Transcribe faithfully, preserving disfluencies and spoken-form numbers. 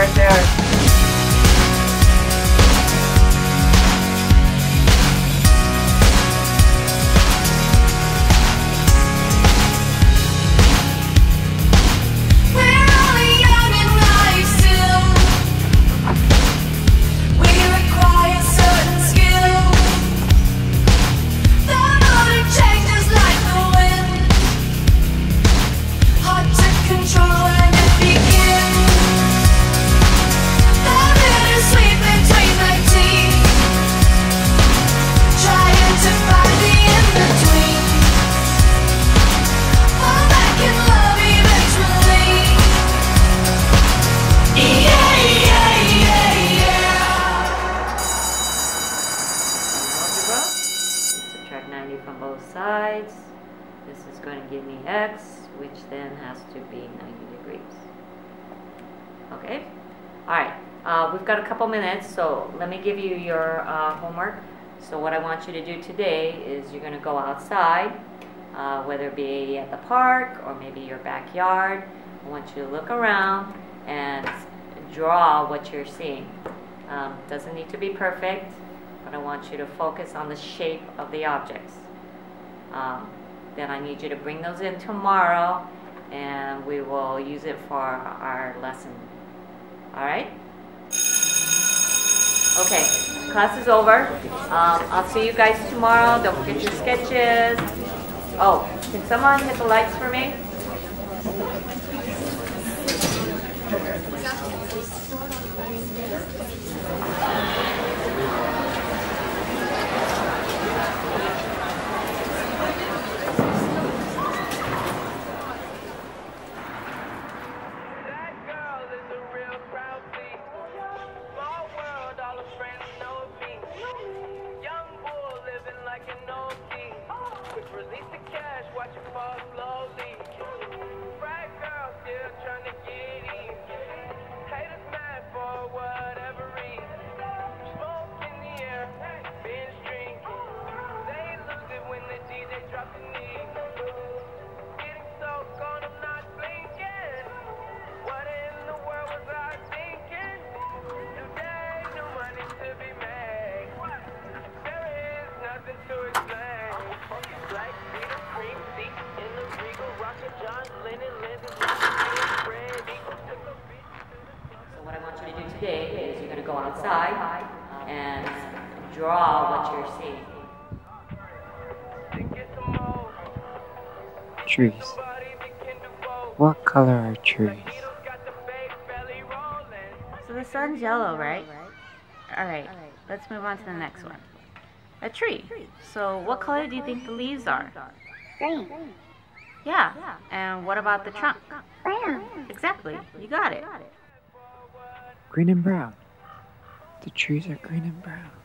right there. Subtract ninety from both sides. This is going to give me x, which then has to be ninety degrees. Okay? Alright, uh, we've got a couple minutes, so let me give you your uh, homework. So what I want you to do today is you're going to go outside, uh, whether it be at the park or maybe your backyard. I want you to look around and draw what you're seeing. Um, doesn't need to be perfect, but I want you to focus on the shape of the objects. Um, then I need you to bring those in tomorrow and we will use it for our lesson. Alright? Okay, class is over. Um, I'll see you guys tomorrow. Don't forget your sketches. Oh, can someone hit the lights for me? Release the cash, watch it fall slowly. Bright girl still trying to get in. Haters mad for whatever reason. Smoke in the air, binge drinking. They lose it when the D J drops the knee. Getting so gone, I'm not blinking. What in the world was I thinking? Today, no money to be made. There is nothing to explain. Like Peter Cream, seat in the Regal, rockin' John Lennon, Lennon, So what I want you to do today is you're going to go outside and draw what you're seeing. Trees. What color are trees? So the sun's yellow, right? Alright, let's move on to the next one. A tree. So what color do you think the leaves are? Green. Yeah. And what about the trunk? Brown. Exactly. You got it. Green and brown. The trees are green and brown.